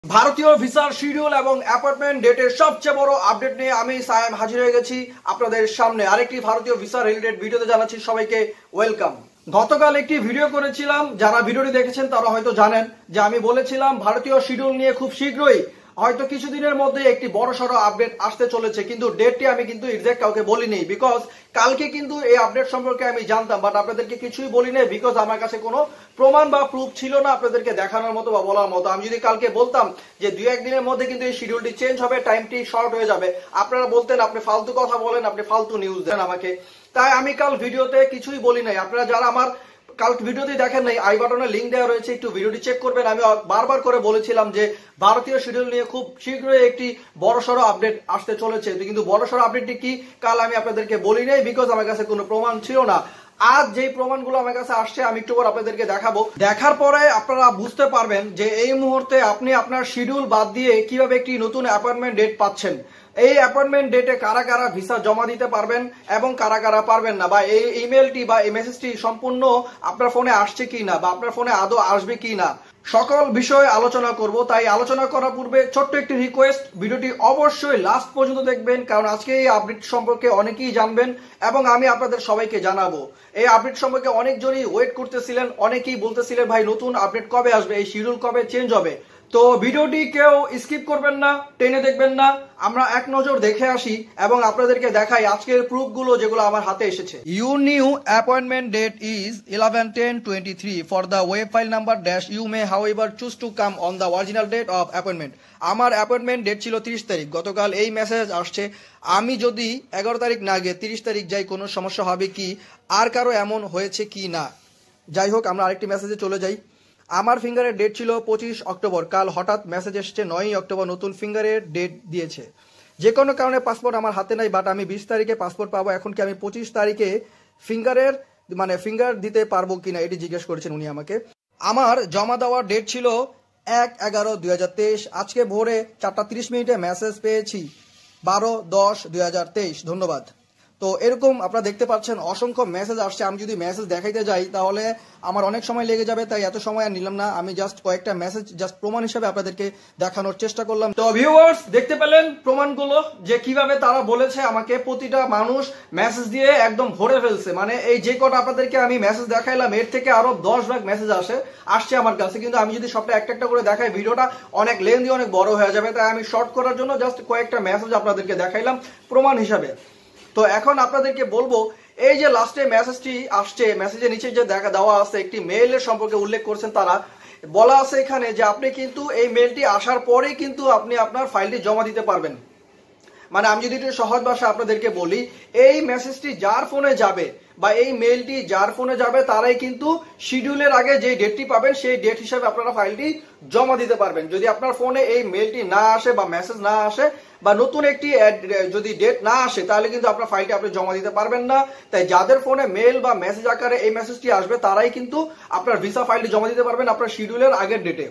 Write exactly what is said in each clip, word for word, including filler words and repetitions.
ভারতীয় ভিসার শিডিউল এবং অ্যাপয়েন্টমেন্ট ডেটের সবচেয়ে বড় আপডেট নিয়ে আমি সায়েম হাজির হয়ে গেছি আপনাদের সামনে আরেকটি ভারতীয় ভিসা রিলেটেড ভিডিওতে জানাচ্ছি সবাইকে ওয়েলকাম। গতকাল একটি ভিডিও করেছিলাম, যারা ভিডিওটি দেখেছেন তারা হয়তো জানেন যে আমি বলেছিলাম ভারতীয় শিডিউল নিয়ে খুব শীঘ্রই হয়তো কিছুদিনের মধ্যে একটি বড়সড় আপডেট আসতে চলেছে, কিন্তু ডেটটি আমি কিন্তু এক্সাক্ট কাউকে বলিনি বিকজ কালকে কিন্তু এই আপডেট সম্পর্কে আমি জানতাম, বাট আপনাদেরকে কিছুই বলি নাই বিকজ আমার কাছে কোনো প্রমাণ বা প্রুফ ছিল না আপনাদেরকে দেখানোর মতো বা বলার মতো। আমি যদি কালকে বলতাম যে দুই একদিনের মধ্যে কিন্তু এই শিডিউলটি চেঞ্জ হবে, টাইমটি শর্ট হয়ে যাবে, আপনারা বলতেন আপনি ফালতু কথা বলেন, আপনি ফালতু নিউজ দেন আমাকে। তাই আমি কাল ভিডিওতে কিছুই বলি নাই। আপনারা যারা আমার কাল ভিডিওতে দেখেন নাই, আই বাটনে লিঙ্ক দেওয়া রয়েছে, একটু ভিডিওটি চেক করবেন। আমি বারবার করে বলেছিলাম যে ভারতীয় শিডিউল নিয়ে খুব শীঘ্রই একটি বড়সড় আপডেট আসতে চলেছে, কিন্তু বড়সড় আপডেটটি কি কাল আমি আপনাদেরকে বলি নাই বিকজ আমার কাছে কোনো প্রমাণ ছিল না। আজ যেই প্রমাণগুলো আমার কাছে আসছে আমি একটু পর আপনাদেরকে দেখাবো, দেখার পরে আপনারা বুঝতে পারবেন যে এই মুহূর্তে আপনি আপনার শিডিউল বাদ দিয়ে কিভাবে একটি নতুন অ্যাপয়েন্টমেন্ট ডেট পাচ্ছেন, এই অ্যাপয়েন্টমেন্ট ডেটে কারা কারা ভিসা জমা দিতে পারবেন এবং কারা কারা পারবেন না, বা এই ইমেলটি বা এই মেসেজটি সম্পূর্ণ আপনার ফোনে আসছে কি না বা আপনার ফোনে আদৌ আসবে কি না, সকল বিষয়ে আলোচনা করব। তাই আলোচনা করার পূর্বে ছোট্ট একটি রিকোয়েস্ট, ভিডিওটি অবশ্যই লাস্ট পর্যন্ত দেখবেন, কারণ আজকে এই আপডেট সম্পর্কে অনেকেই জানবেন এবং আমি আপনাদের সবাইকে জানাবো। এই আপডেট সম্পর্কে অনেকজনই ওয়েট করতেছিলেন, অনেকেই বলতেছিলেন ভাই নতুন আপডেট কবে আসবে, এই শিডিউল কবে চেঞ্জ হবে। তো ভিডিওটি কেউ স্কিপ করবেন না, টেনে দেখবেন না, আমরা এক নজর দেখে আসি এবং আপনাদেরকে দেখাই আজকের প্রুফগুলো যেগুলো আমার হাতে এসেছে। You new appointment date is eleven ten twenty three for the web file number dash you may however choose to come on the original date of appointment. আমার অ্যাপয়েন্টমেন্ট ডেট ছিল তিরিশ তারিখ, গতকাল এই মেসেজ আসছে। আমি যদি এগারো তারিখ না গিয়ে তিরিশ তারিখ যাই কোনো সমস্যা হবে কি, আর কারো এমন হয়েছে কি না। যাই হোক, আমরা আরেকটি মেসেজে চলে যাই। আমার ফিঙ্গারের ডেট ছিল পঁচিশ অক্টোবর, কাল হঠাৎ মেসেজ এসছে নয়ই অক্টোবর, নতুন ফিঙ্গারের ডেট দিয়েছে। যে কোনো কারণে পাসপোর্ট আমার হাতে নাই, বাট আমি বিশ তারিখে পাসপোর্ট পাবো। এখন কি আমি পঁচিশ তারিখে ফিঙ্গারের মানে ফিঙ্গার দিতে পারবো কিনা এটি জিজ্ঞেস করেছেন উনি আমাকে। আমার জমা দেওয়ার ডেট ছিল এক এগারো দুই হাজার তেইশ। আজকে ভোরে চারটা তিরিশ মিনিটে মেসেজ পেয়েছি বারো দশ দুই হাজার তেইশ। ধন্যবাদ। তো এরকম আপনারা দেখতে পাচ্ছেন অসংখ্য মেসেজ আসছে। আমি যদি মেসেজ দেখাইতে যাই তাহলে আমার অনেক সময় লেগে যাবে, তাই এত সময় আর নিলাম না। আমি জাস্ট কয়েকটা মেসেজ জাস্ট প্রমাণ হিসেবে আপনাদেরকে দেখানোর চেষ্টা করলাম। তো ভিউয়ার্স, দেখতে পেলেন প্রমাণগুলো যে কিভাবে তারা বলেছে আমাকে প্রতিটা মানুষ মেসেজ দিয়ে একদম ভরে ফেলছে। মানে এই যে কটা আপনাদেরকে আমি মেসেজ দেখাইলাম এর থেকে আরো দশ ভাগ মেসেজ আসে আসছে আমার কাছে, কিন্তু আমি যদি সবটা একটা একটা করে দেখাই ভিডিওটা অনেক লেন্দি অনেক বড় হয়ে যাবে, তাই আমি শর্ট করার জন্য জাস্ট কয়েকটা মেসেজ আপনাদেরকে দেখাইলাম প্রমাণ হিসাবে। তো এখন আপনাদেরকে বলবো, এই যে লাস্টে মেসেজটি আসছে, মেসেজের নিচে যে দেখা দেওয়া আছে একটি মেইলের সম্পর্কে উল্লেখ করছেন তারা, বলা আছে এখানে যে আপনি কিন্তু এই মেইলটি আসার পরেই কিন্তু আপনি আপনার ফাইলটি জমা দিতে পারবেন। মানে আমি যদি একটু সহজ ভাষা আপনাদেরকে বলি, এই মেসেজটি যার ফোনে যাবে বা এই মেইলটি যার ফোনে যাবে তারাই কিন্তু শিডিউলের আগে যে ডেটটি পাবেন সেই ডেট হিসাবে আপনারা ফাইলটি জমা দিতে পারবেন। যদি আপনার ফোনে এই মেইলটি না আসে বা মেসেজ না আসে বা নতুন একটি যদি ডেট না আসে তাহলে কিন্তু আপনার ফাইলটি আপনি জমা দিতে পারবেন না। তাই যাদের ফোনে মেইল বা মেসেজ আকারে এই মেসেজটি আসবে তারাই কিন্তু আপনার ভিসা ফাইলটি জমা দিতে পারবেন আপনার শিডিউলের আগের ডেটে।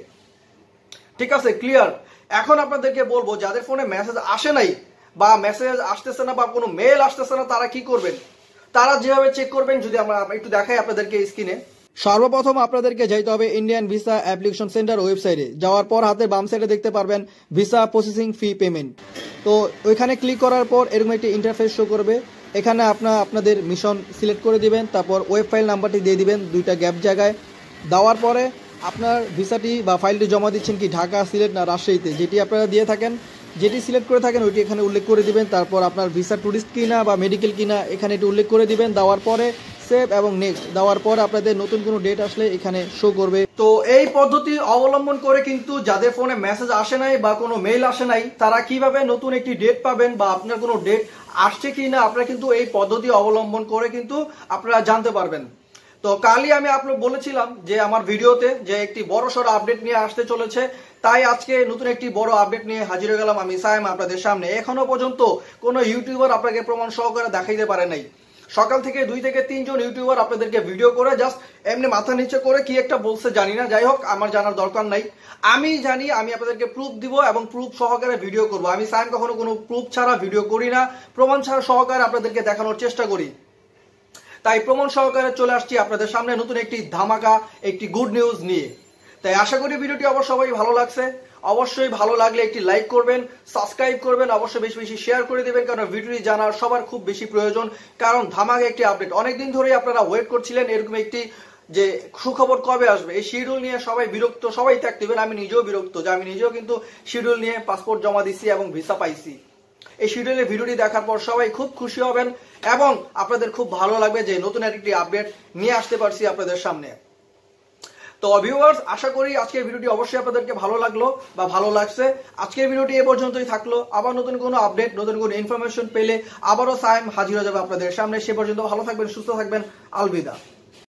ঠিক আছে, ক্লিয়ার? এখন আপনাদেরকে বলবো যাদের ফোনে মেসেজ আসে নাই বা মেসেজ আসতেছে না বা কোনো মেইল আসতেছে না তারা কি করবেন, তারা যেভাবে চেক করবেন যদি আমরা একটু দেখাই আপনাদেরকে স্ক্রিনে। সর্বপ্রথম আপনাদেরকে যাইতে হবে ইন্ডিয়ান ভিসা অ্যাপ্লিকেশন সেন্টার ওয়েবসাইটে। যাওয়ার পর হাতের বাম সাইডে দেখতে পারবেন ভিসা প্রসেসিং ফি পেমেন্ট। তো ওইখানে ক্লিক করার পর এরকম একটি ইন্টারফেস শো করবে। এখানে আপনার আপনাদের মিশন সিলেক্ট করে দিবেন, তারপর ওয়েব ফাইল নাম্বারটি দিয়ে দিবেন দুইটা গ্যাপ জায়গায়। দেওয়ার পরে আপনার ভিসাটি বা ফাইলটি জমা দিচ্ছেন কি ঢাকা, সিলেট না রাজশাহীতে, যেটি আপনারা দিয়ে থাকেন, যেটি সিলেক্ট করে থাকেন ওইটি এখানে উল্লেখ করে দিবেন। তারপর আপনার ভিসা ট্যুরিস্ট কিনা বা মেডিকেল কিনা এখানে এটি উল্লেখ করে দিবেন। দেওয়ার পরে সেভ এবং নেক্সট দেওয়ার পর আপনাদের নতুন কোনো ডেট আসলে এখানে শো করবে। তো এই পদ্ধতি অবলম্বন করে কিন্তু যাদের ফোনে মেসেজ আসে নাই বা কোনো মেইল আসে নাই তারা কিভাবে নতুন একটি ডেট পাবেন বা আপনার কোনো ডেট আসছে কি না আপনারা কিন্তু এই পদ্ধতি অবলম্বন করে কিন্তু আপনারা জানতে পারবেন। তো কালই আমি আপনার বলেছিলাম যে আমার ভিডিওতে যে একটি বড় সড় আপডেট নিয়ে আসতে চলেছে, তাই আজকে নতুন একটি বড় আপডেট নিয়ে হাজির হয়ে গেলাম আমি সায়েম আপনাদের সামনে। এখনো পর্যন্ত কোনো ইউটিউবার আপনাকে প্রমাণ সহকারে দেখাইতে পারে নাই। সকাল থেকে দুই থেকে তিনজন ইউটিউবার আপনাদেরকে ভিডিও করে জাস্ট এমনি মাথা নিচে করে কি একটা বলছে জানি না, যাই হোক আমার জানার দরকার নাই। আমি জানি আমি আপনাদেরকে প্রুফ দিব এবং প্রুফ সহকারে ভিডিও করব। আমি সায়েম কখনো কোনো প্রুফ ছাড়া ভিডিও করি না, প্রমাণ ছাড়া সহকারে আপনাদেরকে দেখানোর চেষ্টা করি। তাই প্রমাণ সহকারে চলে আসছি আপনাদের সামনে নতুন একটি ধামাকা একটি গুড নিউজ নিয়ে। তাই আশা করি ভিডিওটি অবশ্য সবাই ভালো লাগছে। অবশ্যই ভালো লাগলে একটি লাইক করবেন, সাবস্ক্রাইব করবেন, অবশ্যই বেশি বেশি শেয়ার করে দিবেন, কারণ ভিডিওটি জানার সবার খুব বেশি প্রয়োজন। কারণ ধামাকা একটি আপডেট, অনেকদিন ধরেই আপনারা ওয়েট করছিলেন এরকম একটি যে সুখবর কবে আসবে। এই শিডিউল নিয়ে সবাই বিরক্ত, সবাই থাকতেবেন, আমি নিজেও বিরক্ত যে আমি নিজেও কিন্তু শিডিউল নিয়ে পাসপোর্ট জমা দিচ্ছি এবং ভিসা পাইছি। এই শিডিউলের ভিডিওটি দেখার পর সবাই খুব খুশি হবেন এবং আপনাদের খুব ভালো লাগবে যে নতুন একটি আপডেট নিয়ে আসতে পারছি আপনাদের সামনে। তো ভিউয়ার্স, আশা করি আজকের ভিডিওটি অবশ্যই আপনাদেরকে ভালো লাগলো বা ভালো লাগছে। আজকের ভিডিওটি এ পর্যন্তই থাকলো। আবার নতুন কোনো আপডেট, নতুন কোনো ইনফরমেশন পেলে আবারও সাইম হাজির হয়ে যাবে আপনাদের সামনে। সে পর্যন্ত ভালো থাকবেন, সুস্থ থাকবেন। আলবিদা।